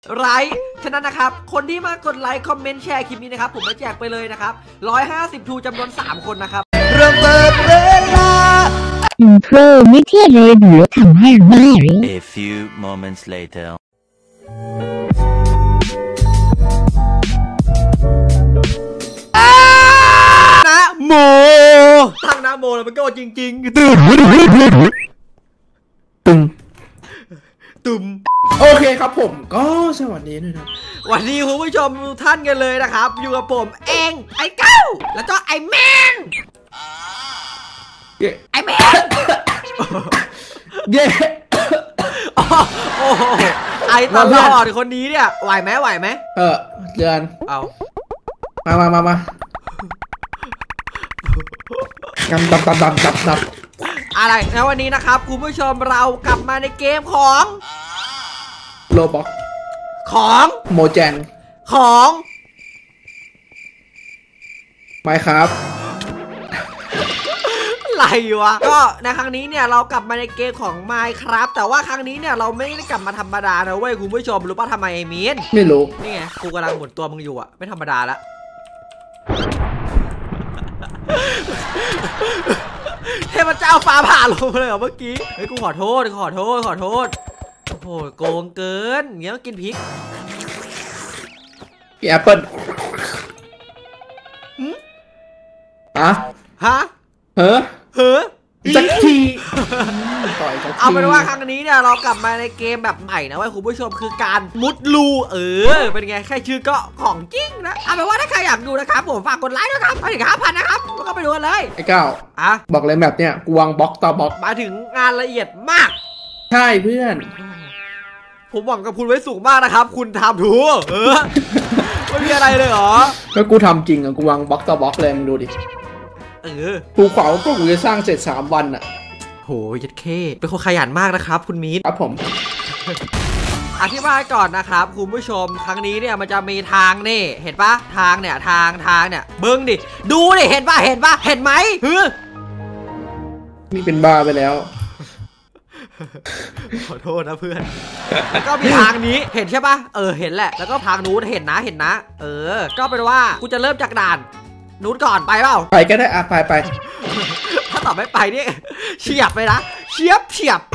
ไลค์ฉะนั้นนะครับคนที่มากดไลค์คอมเมนต์แชร์คลิปนี้นะครับผมจะแจกไปเลยนะครับ150 ทูจำนวน3 คนนะครับเริ่มเปิดเวลาอินโทรไม่เท่เลยหรือทำให้บ้า A few moments later นะโมตั้งนะโมแล้วมันก็จริงๆตุ่มโอเคครับผมก็สวัสดีด้วยนะวันนี้คุณผู้ชมทุกท่านกันเลยนะครับอยู่กับผมเองไอ้เก้าแล้วก็ไอ้แมนไอ้แมนเย้โอ้โหไอ้ตลอดคนนี้เนี่ยไหวไหมเดือนเอามากันดับอะไรนะวันนี้นะครับคุณผู้ชมเรากลับมาในเกมของโลบ็อกของโมแจงของไม่ครับอะไรวะก็ในครั้งนี้เนี่ยเรากลับมาในเกมของ Minecraft แต่ว่าครั้งนี้เนี่ยเราไม่ได้กลับมาธรรมดานะเว้ยคุณผู้ชมรู้ป่ะทำไมไอ้มีนไม่รู้นี่ไงกูกำลังหมุนตัวมึงอยู่อะไม่ธรรมดาละเทพเจ้าฟ้าผ่าลงเลยเหรอเมื่อกี้เฮ้ยกูขอโทษโอ้โหโกงเกินเงี้ยกินพริกแอปเปิ้ลฮะเฮ้อสักทีเอาเป็นว่าครั้งนี้เนี่ยเรากลับมาในเกมแบบใหม่นะเว้ยคุณผู้ชมคือการมุดรูเป็นไงแค่ชื่อก็ของจริงนะเอาเป็นว่าถ้าใครอยากดูนะครับผมฝากกดไลค์ด้วยครับไปถึง5,000นะครับแล้วก็ไปดูกันเลยไอ้ก้าวบอกเลยแบบเนี้ยกูวางบล็อกต่อบล็อกมาถึงงานละเอียดมากใช่เพื่อนผมหวังกับคุณไว้สูงมากนะครับคุณทำถูกไม่มีอะไรเลยเหรอแล้วกูทำจริงอ่ะกูวางบล็อกต่อบล็อกเลยมึงดูดิภูเขาก็กูจะสร้างเสร็จ3 วันอ่ะโหยัดเข้เป็นคนขยันมากนะครับคุณมีดครับผมอธิบายก่อนนะครับคุณผู้ชมครั้งนี้เนี่ยมันจะมีทางนี่เห็นปะทางเนี่ยทางเนี่ยเบิ้งดิดูดิเห็นปะเห็นไหมนี่เป็นบ้าไปแล้วขอโทษนะเพื่อนแล้วก็มีทางนี้เห็นใช่ปะเห็นแหละแล้วก็ทางนู้นเห็นนะก็เป็นว่ากูจะเริ่มจากด่านนู้นก่อนไปเปล่าไปก็ได้ไปถ้าตอบไม่ไปนี่เฉียบเลยนะเฉียบ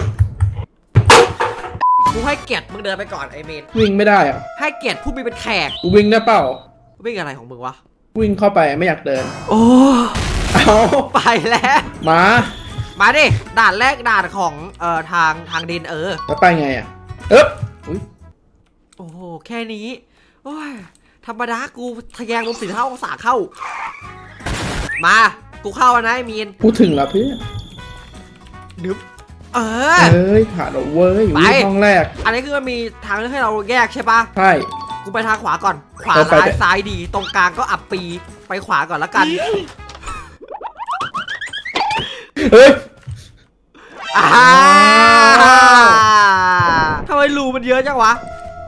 กูให้เกียรติมึงเดินไปก่อนไอ้เมนวิ่งไม่ได้อะให้เกียรติผู้มีเป็นแขกกูวิ่งได้เปล่าวิ่งอะไรของมึงวะวิ่งเข้าไปไม่อยากเดินโอ้เอาไปแล้วมาดิด่านแรกด่านของทางดินแล้วไปไงอ่ะโอ้โหแค่นี้โอ้ยธรรมดากูทะแยงลม45 องศาเข้ามากูเข้านะไอ้มีนกูถึงแล้วเพื่อนนึบผ่านแล้วเว้ยอยู่ห้องแรกอันนี้คือมันมีทางให้เราแยกใช่ปะใช่กูไปทางขวาก่อนขวาซ้ายดีตรงกลางก็อับปีไปขวาก่อนแล้วกันทำไมรูมันเยอะจังวะ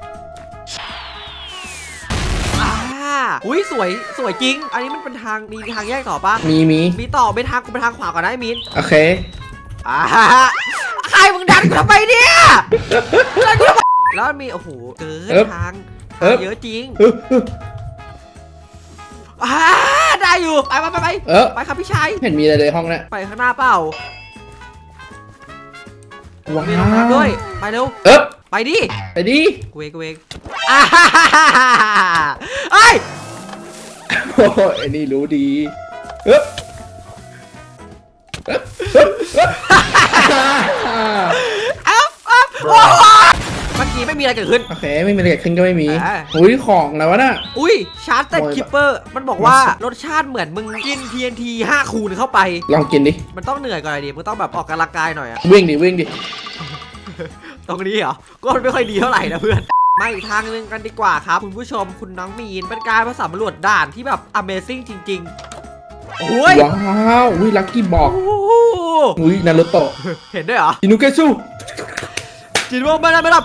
อุ้ยสวยจริงอันนี้มันเป็นทางมีทางแยกต่อปะมีต่อไปทางกูไปทางขวาก่อนนะไอ้มินโอเคใครมึงดันกูทำไมเนี่ยแล้วมีโอ้โหเกินทางเยอะจริงได้อยู่ไปไปครับพี่ชายเห็นมีอะไรในห้องเนี่ยไปข้างหน้าเปล่ามีน้ำด้วยไปเร็วไปดิกูเองไอ้นี่รู้ดีเมื่อกี้ไม่มีอะไรเกิดขึ้นโอเคไม่มีอะไรเกิดขึ้นก็ไม่มีอุ้ยของอะไรวะน่ะชาร์จแต่คิปเปอร์มันบอกว่ารสชาติเหมือนมึงกิน TNT 5 คูณเข้าไปลองกินดิมันต้องเหนื่อยก่อนดิมึงต้องแบบออกกำลังกายหน่อยอะวิ่งดิตรงนี้เหรอก็ไม่ค่อยดีเท่าไหร่นะเพื่อนมาอีกทางนึงกันดีกว่าครับคุณผู้ชมคุณน้องมีนเป็นการมาสำรวจด่านที่แบบ Amazing จริงๆโอ้ยว้าวลัคกี้บอกนารูโตะเห็นด้วยเหรออินุเกซุจินว่าไม่ได้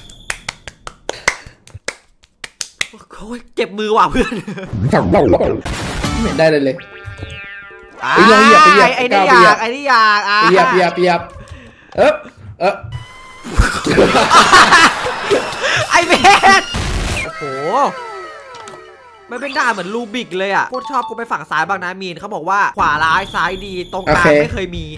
โอ้ยเจ็บมือว่ะเพื่อนไม่ได้เลยไอ้นี่อยากไอ้นี่อยากเหยียบไอ้เบสมันเป็นด่านเหมือนรูบิกเลยอ่ะโคตรชอบกูไปฝั่งซ้ายบางนะมีนเขาบอกว่าขวาร้ายซ้ายดีตรงกลางไม่เคยมี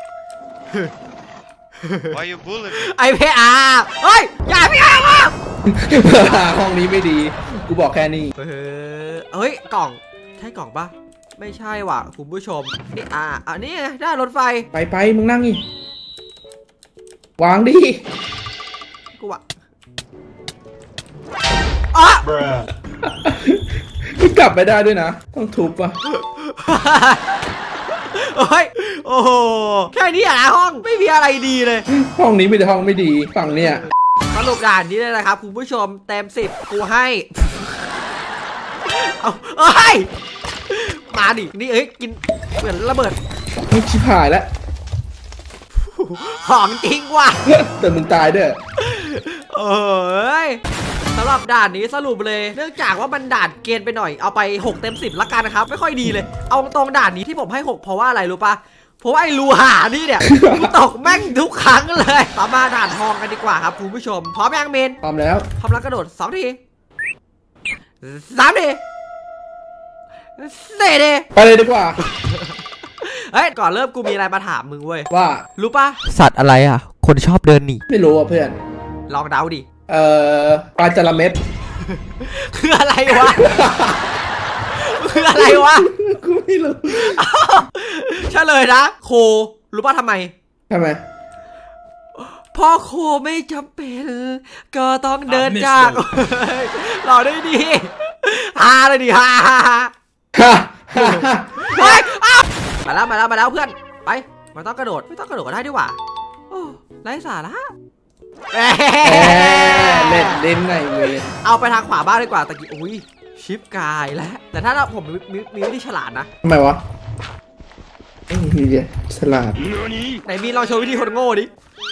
Why you bullying me? ไอพีอาร์เฮ้ยอย่าพี่อาร์มาห้องนี้ไม่ดีกูบอกแค่นี้เฮ้ยกล่องใช่กล่องปะไม่ใช่ว่ะคุณผู้ชมนี่อันนี้ได้รถไฟไปมึงนั่งนี่วางดิกูวะอ่ะไม่กลับไปได้ด้วยนะต้องทุบว่ะเฮ้ยโอ้โหแค่นี้นะห้องไม่มีอะไรดีเลยห้องนี้ไม่ได้ห้องไม่ดีฝั่งเนี้ยสรุปด่านนี้เลยนะครับคุณผู้ชมเต็ม10กูให้เอาเอ้ยมาดินี่กินเหมือนระเบิดไม่ชิบหายแล้วของจริงว่ะแต่มึงตายด้วยสำหรับด่านนี้สรุปเลยเนื่องจากว่ามันด่านเกณฑ์ไปหน่อยเอาไป6 เต็ม 10ละกันนะครับไม่ค่อยดีเลยเอาตรงด่านนี้ที่ผมให้6เพราะว่าอะไรรู้ปะเพราะว่าไอ้รูหานี่เนี่ยตกแม่งทุกครั้งเลยต่อมาด่านทองกันดีกว่าครับคุณผู้ชมพร้อมยังเมนพร้อมแล้วพร้อมแล้วกระโดด2 ที3 ที4 ทีไปเลยดีกว่าเฮ้ยก่อนเริ่มกูมีอะไรมาถามมึงเว้ยว่ารู้ปะสัตว์อะไรอ่ะคนชอบเดินหนีไม่รู้อ่ะเพื่อนลองเดาดิปลาจระเม็ดคืออะไรวะคืออะไรวะกูไม่รู้เฉลยนะโครู้ป่ะทำไมพอโคไม่จำเป็นก็ต้องเดินจากเราได้ดีฮาเลยดิฮาเฮ้ยมาแล้วเพื่อนไปมันต้องกระโดดไม่ต้องกระโดดก็ได้ดีกว่าโอ้ไร้สาระเล่นไงเว้ยเอาไปทางขวาบ้างดีกว่าตะกี้อุ้ยชิปกายแล้วแต่ถ้าผมมีวิธีฉลาดนะทำไมวะมีเดียฉลาดไหนมีลองโชว์วิธีคนโง่ดิ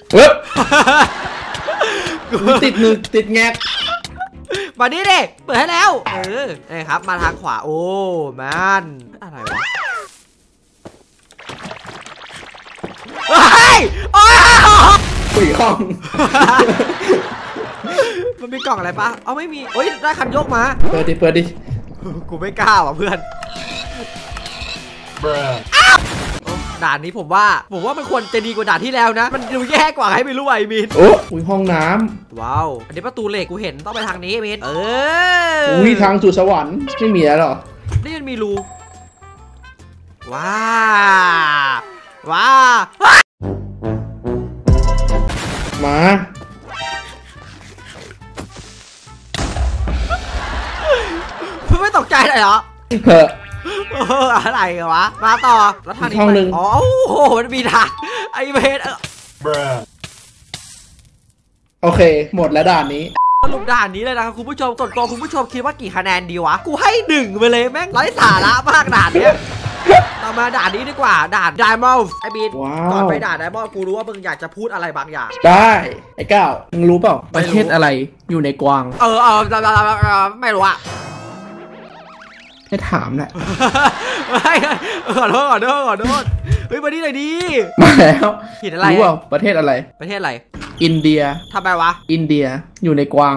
ติดแงกมาดิเด็กเปิดให้แล้วนี่ครับมาทางขวาโอ้มันอะไรวะเฮ้ยปุ๋ยห้องมันมีกล่องอะไรปะเอาไม่มีได้คันยกมาเปิดดิกูไม่กล้าว่ะเพื่อนด่านนี้ผมว่ามันควรจะดีกว่าด่านที่แล้วนะมันดูแย่กว่าให้ไม่รู้ไอ้มีนอุ้ยห้องน้ำว้าวอันนี้ประตูเหล็กกูเห็นต้องไปทางนี้มีนอุ้ยทางสู่สวรรค์ไม่มีแล้วหรอนี่มันมีรูว้ามาไม่ตกใจเลยเหรออะไรวะมาต่อแล้วทางนี้ไปอ๋อโอ้โหมันมีทางไอเวทโอเคหมดแล้วด่านนี้สรุปด่านนี้เลยนะครับคุณผู้ชมส่วนตัวคุณผู้ชมคิดว่ากี่คะแนนดีวะกูให้1ไปเลยแม่งไร้สาระมากด่านเนี้ยต่อมาด่านนี้ดีกว่าด่านไดมอนด์ไอบีนก่อนไปด่านไดมอนด์กูรู้ว่ามึงอยากจะพูดอะไรบางอย่างได้ไอ้ก้าวมึงรู้เปล่าประเทศอะไรอยู่ในกวางไม่รู้อะไม่ถามแหละขอโทษเฮ้ยมานี่หน่อยดิมาแล้วเห็นอะไรรู้เปล่าประเทศอะไรอินเดียทำไมวะอินเดียอยู่ในกวาง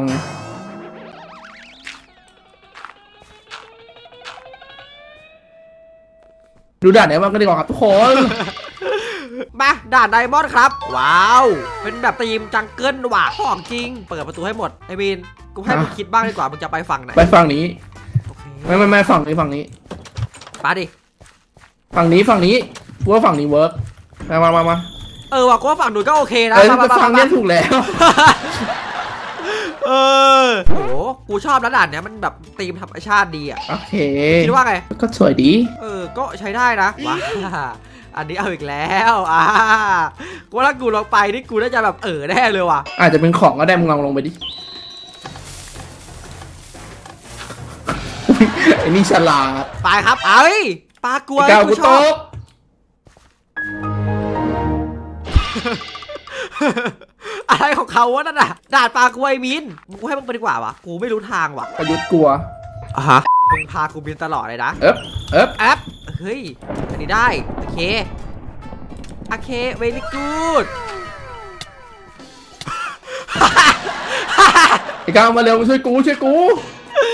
ดูด่านไหนบ้างก็ดีกว่าครับทุกคนมาด่านไดมอนด์ครับว้าวเป็นแบบธีมจังเกิลว่ะของจริงเปิดประตูให้หมดไอ้บีนกูให้มึงคิดบ้างดีกว่ามึงจะไปฝั่งไหนไปฝั่งนี้ไม่ฝั่งนี้มาดิฝั่งนี้กูว่าฝั่งนี้เวิร์กมาว่ะกูว่าฝั่งนู้นก็โอเคนะฝั่งนี้ถูกแล้วโหกูชอบแล้วด่านเนี้ยมันแบบธีมธรรมชาติดีอ่ะโอเคคิดว่าไงก็สวยดีก็ใช้ได้นะว้าอันนี้เอาอีกแล้วกูว่าถ้ากูลงไปนี่กูน่าจะแบบแน่เลยว่ะอาจจะเป็นของก็ได้มึงลองไปดิไอ้นี่ฉลาดไปครับปลากลัวกูชอบอะไรของเขาวะนั่นน่ะด่านปลากลัวไอ้มินกูให้มึงไปดีกว่าวะกูไม่รู้ทางว่ะประยุทธ์กลัวมึงพากูบินตลอดเลยนะแอปเฮ้ยอันนี้ได้โอเคvery good ไอ้ก้าวมาเร็วมาช่วยกู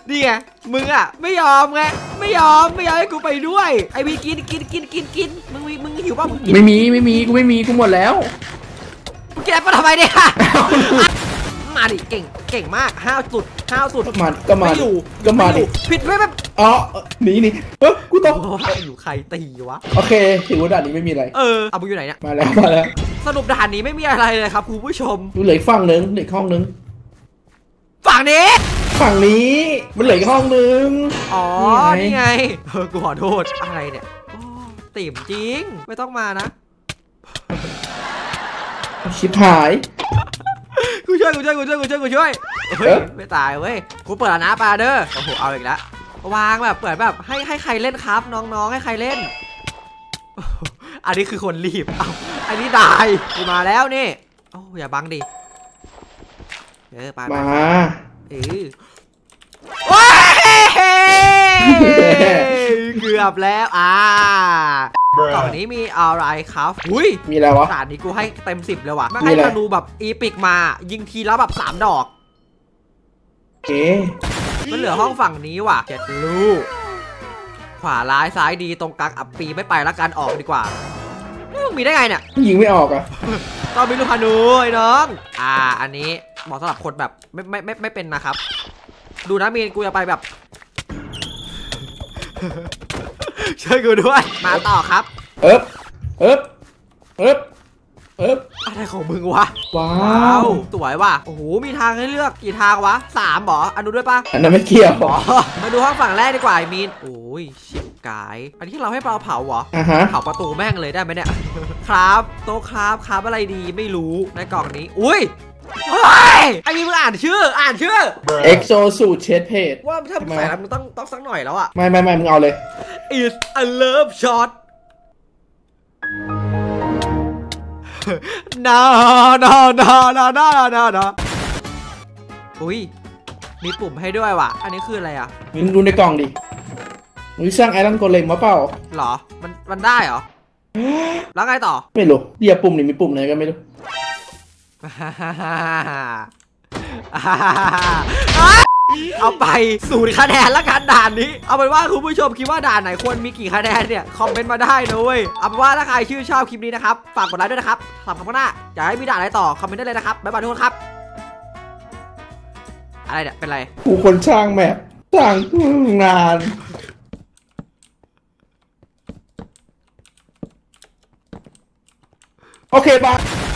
นี่ไงมึงอ่ะไม่ยอมไงไม่ยอมให้กูไปด้วยไอวีกินมึงหิวป่ะมึงกินไม่มีกูหมดแล้วมึงกินอะไรมาทำไมเนี่ยมาดิเก่งมากห้าวสุดก็มาดิผิดไม่แบบอ๋อหนีกูตกอยู่ใครตีวะโอเคถือว่าด่านนี้ไม่มีอะไรเอามึงอยู่ไหนเนี่ยมาแล้วสรุปด่านนี้ไม่มีอะไรเลยครับคุณผู้ชมเหลือฝั่งนึงเหลือห้องนึงฝั่งนี้มันเหลือห้องนึงอ๋อนี่ไงกูขอโทษอะไรเนี่ยติ่มจริงไม่ต้องมานะชิบหายกูช่วยเฮ้ยไม่ตายเว้ยกูเปิดนะปาเด้อโอ้โหเอาอีกแล้ววางแบบเปิดแบบให้ใครเล่นครับน้องๆให้ใครเล่นอันนี้คือคนรีบอันนี้ได้กูมาแล้วนี่โอ้อย่าบังดิไปมาโอ้ยเกือบแล้วกล่องนี้มีอะไรครับอุ้ยมีอะไรวะด่านนี้กูให้เต็ม10เลยว่ะไม่ให้ธนูแบบอีปิกมายิงทีแล้วแบบ3 ดอกมันเหลือห้องฝั่งนี้ว่ะ7 ลูกขวาร้ายซ้ายดีตรงกลางอับปีไม่ไปแล้วกันออกดีกว่ามีได้ไงเนี่ยยิงไม่ออกอ่ะต้องมีลูกธนูไอ้น้องอันนี้เหมาะสำหรับคนแบบไม่เป็นนะครับดูนะมีนกูจะไปแบบช่วยกูด้วยมาต่อครับอะไรของมึงวะว้าวสวยว่ะโอ้โหมีทางให้เลือกกี่ทางวะ3หรออันดูด้วยปะอันนั้นไม่เกี่ยวมาดูห้องฝั่งแรกดีกว่ามีนโอ้ยชิบกายอันที่เราให้เผาเหรอเผาประตูแม่งเลยได้ไหมเนี่ยครับโต๊ะครับอะไรดีไม่รู้ในกล่องนี้อุ้ยไอ้นี่มึงอ่านชื่อ Exo Suit Chest Plate ว่าถ้าใส่แล้วมึงต้องสักหน่อยแล้วอ่ะไม่มึงเอาเลย It's a love shot no อุ้ยมีปุ่มให้ด้วยว่ะอันนี้คืออะไรอ่ะมึงดูในกล่องดิมึงสร้างไอรอนโกเลมมาเปล่าหรอมันได้เหรอแล้วไงต่อไม่รู้เดี๋ยวปุ่มนี่มีปุ่มไหนก็ไม่รู้เอาไป0 คะแนนละกันด่านนี้เอาเป็นว่าคุณผู้ชมคิดว่าด่านไหนควรมีกี่คะแนนเนี่ยคอมเมนต์มาได้นะเว้ยเอาเป็นว่าถ้าใครชื่นชอบคลิปนี้นะครับฝากกดไลค์ด้วยนะครับสำหรับครั้งหน้าอยากให้มีด่านอะไรต่อคอมเมนต์ได้เลยนะครับบ๊ายบายทุกคนครับอะไรเนี่ยเป็นไรกูคนช่างแมพช่างงานโอเคบาย